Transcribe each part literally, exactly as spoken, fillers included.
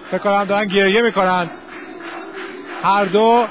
فکر کنم دارن گریه میکنن هر دو.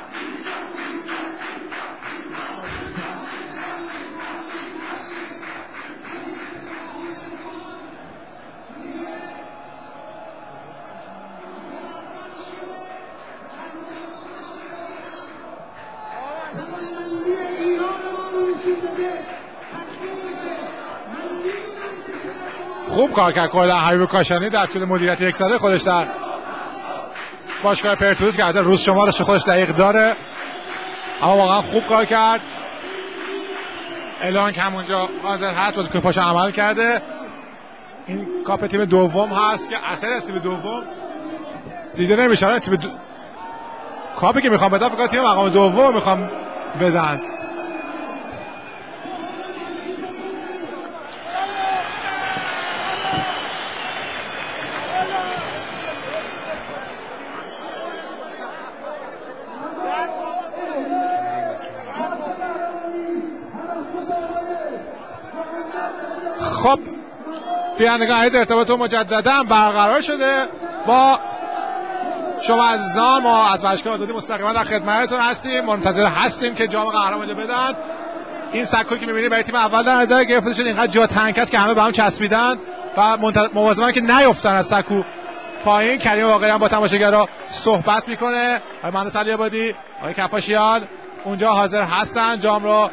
خوب کار کرد کلا حبیب کاشانی در طول مدیریت یک ساله خودش در باشگاه پرسپولیس کرده. روز شمارش خودش دقیق داره اما واقعا خوب کار کرد. الان که همونجا حاضر هست بازیکن پاشو عمل کرده. این کاپ تیم دوم هست که اثر از تیم دوم دیده نمیشه. تیم دو... کاپی که میخوام بدن فقط تیم مقام دوم میخوام بدن. خب بینندگان عزیز ارتباط مجددا برقرار شده با شما عزیزان. ما از باشگاه آزادی مستقیما در خدمتتون هستیم، منتظر هستیم که جام قهرمانی بدن. این سکویی که می‌بینید برای تیم اول در نظر گرفته شده، اینقدر جا تنگ است که همه به هم چسبیدن و مواظبن که نیفتن از سکو پایین. کریم واقعی هم با تماشاگرها صحبت میکنه. آقای مهندس علی‌آبادی، آقای کفاشیان اونجا حاضر هستن جام رو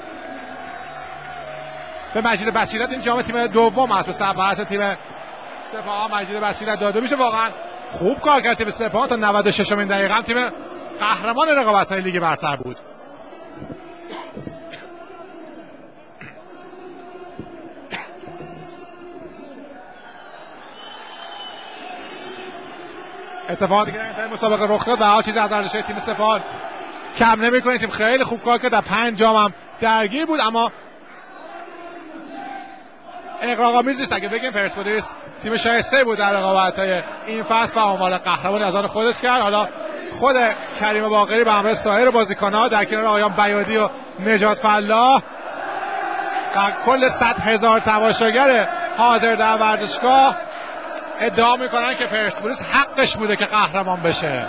به مجید بصیرت، این جام تیم دوم است، به سرپرست تیم سپاهان مجید بصیرت داده میشه. واقعا خوب کار کرد تیم سپاهان تا نود و ششمین دقیقه هم تیم قهرمان رقابت‌های لیگ برتر بود. اتفاقی که در مسابقه رخ داد به هر چیزی از ارزش تیم سپاهان کم نمی‌کنه. تیم خیلی خوب کار کرد، در پنج جام هم درگیر بود اما اغراق‌آمیز نیست اگه بگیم پرسپولیس تیم شایسته بود در رقابت‌های این فصل و آمار قهرمانی از آن خودش کرد. حالا خود کریم باقری به همراه سایر بازیکن‌ها در کنار آقایان بیادی و نجات فلاح در کل صد هزار تماشاگر حاضر در ورزشگاه ادعا می‌کنن که پرسپولیس حقش بوده که قهرمان بشه.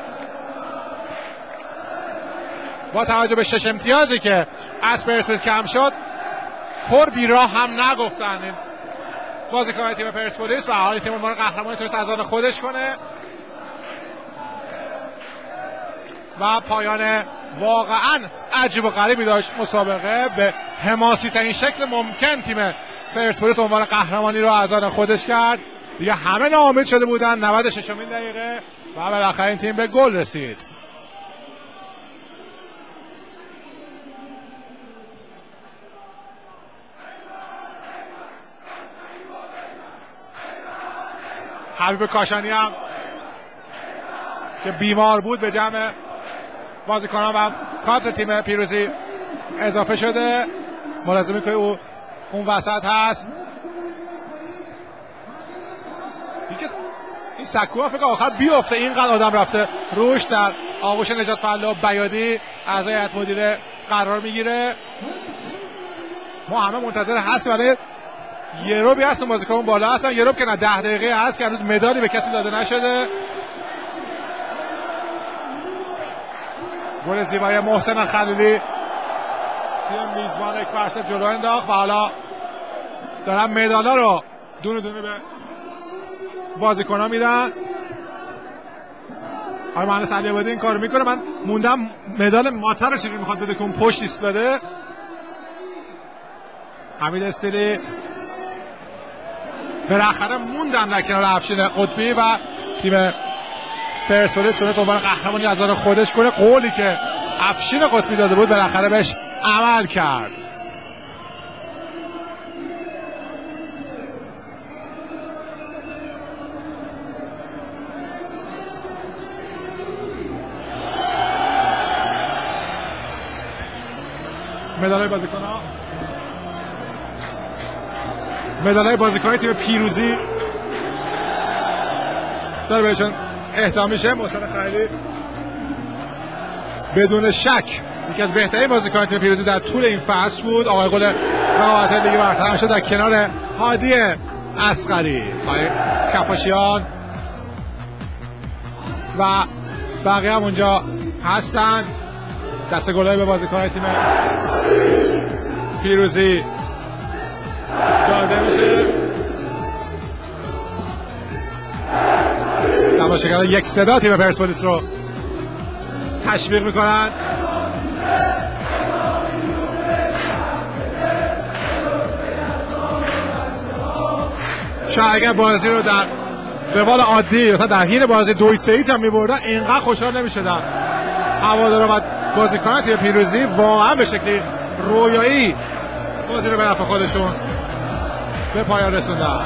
با توجه به شش امتیازی که از پرسپولیس کم شد پر بیراه هم نگفتن این بازیکن تیم پرسپولیس و حالی تیم عنوان قهرمانی تونست از آن خودش کنه و پایان واقعا عجیب و غریبی داشت مسابقه. به حماسی ترین شکل ممکن تیم پرسپولیس عنوان قهرمانی رو از آن خودش کرد. دیگه همه ناامید شده بودن. نود و ششمین دقیقه و بالاخره این تیم به گل رسید. حبیب کاشانی هم که بیمار بود به جمع بازیکنان و کادر تیم پیروزی اضافه شده. ملازمی که او اون وسط هست. این سکو هم فکر آخر بیفته، اینقدر آدم رفته روش. در آغوش نجات فلاح بیادی اعضای هیئت مدیره قرار میگیره. ما همه منتظر هستیم برای یه روبی هست اون بازیکن بالا هستن. یه روب که نه ده دقیقه هست که هنوز مدالی به کسی داده نشده. گل زیبای محسن خلیلی تیم میزبان یک فرصت جلو انداخت و حالا دارن مدالا رو دونه دونه به بازیکن‌ها میدن. آقای مهندس علی‌آبادی این کارو میکنه. من موندم مدال ماتر رو چجوری میخواد بده که اون پشت ایستاده. حمید استیلی بالاخره موندن در کنار افشین قطبی و تیم پرسپولیس تونست عنوان قهرمانی از آن خودش کنه. قولی که افشین قطبی داده بود بالاخره بهش عمل کرد. مدالای بازیکن‌ها، مدالای بازیکن تیم پیروزی داره بهشون اهدا میشه. محسن خلیلی بدون شک یکی از بهترین بازیکن تیم پیروزی در طول این فصل بود. آقای گل رقابت لیگ برتر شد در کنار هادی اصغری. آقای کفاشیان و بقیه هم اونجا هستن. دست گلای به بازیکن‌های تیم پیروزی داده میشه. تماشاگران یک صدا تیم پرسپولیس رو تشویق میکنن. شاید اگر بازی رو در روال عادی مثلا در حین بازی دو سه هیچ هم میبردن اینقدر خوشحال نمیشدن. هوادارا و بازیکنان تیم پیروزی واقعا به شکلی رویایی بازی رو به نفع خودشون به پایان رسوندن.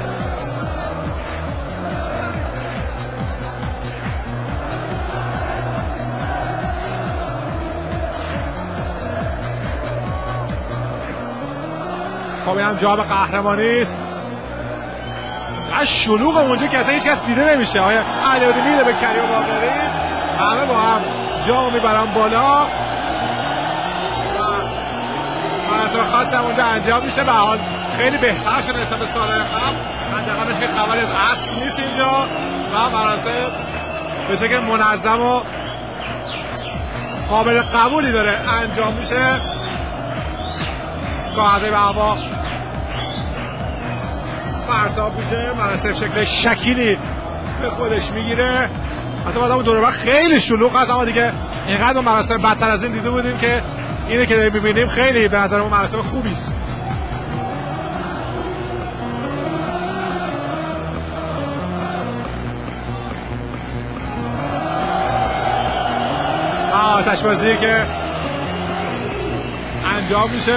خب این هم جام قهرمانی است. از شلوغ اونجا که اصلا هیچ کس دیده نمیشه. آقای علیعادی میده به کریم باقری، همه با هم جام میبرن بالا و مراسم خاص هم اونجا انجام میشه. به حال خیلی بهتر شده نسبت به سالهای قبل. حداقلش که خبری از اصل نیست اینجا و مراسم به شکل منظم و قابل قبولی داره انجام میشه. قاعده به هوا پرتاب میشه، مراسم شکل شکلی به خودش میگیره. حتی بعد همون دوره خیلی شلوغ هست، اما دیگه اینقدر مراسم بدتر از این دیده بودیم که اینه که داریم میبینیم خیلی به نظر ما مراسم خوبی است. آتش بازی که انجام میشه.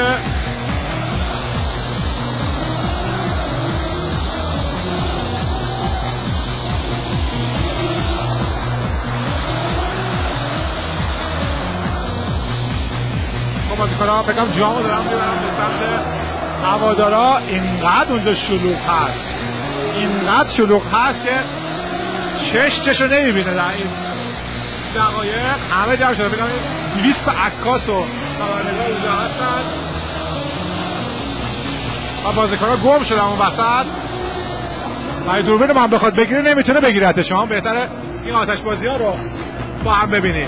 بازیکن‌ها فکرم جامو دارم میبرم به سمت هوادارا. اینقدر اونجا شلوغ هست، اینقدر شلوغ هست که چش چش رو نمیبینه. در این دقایق همه جمع شده، فکرم دویست عکاس و خبرنگار اونجا هستن و بازیکن‌ها گم شدن اون وسط. و دوربین من بخواد بگیره نمیتونه بگیرته. شما بهتره این آتش بازی ها رو با هم ببینید.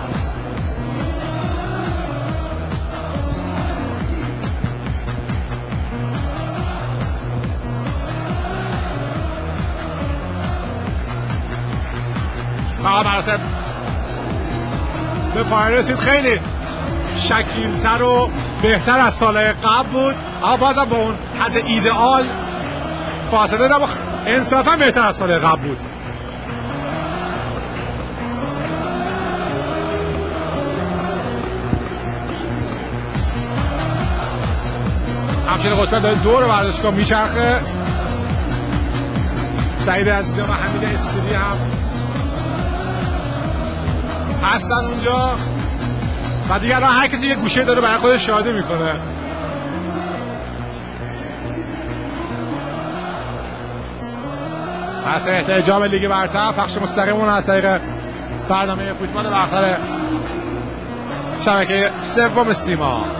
فقط مراسم به پایان رسید. خیلی شکیلتر و بهتر از سالهای قبل بود، اما بازم با اون حد ایدئال فاصله داشت. انصافا بهتر از سالهای قبل بود. همچنین قطبه داره دور ورزشگاه میچرخه. سعید عزیزی و حمید استیلی هم هستن اونجا و دیگر هر کسی یه گوشه داره برای خودش شاهده میکنه. پس احتجام لیگ برتر پخش مستقیمون از طریق برنامه فوتبال برتر شبکه سوم سیما.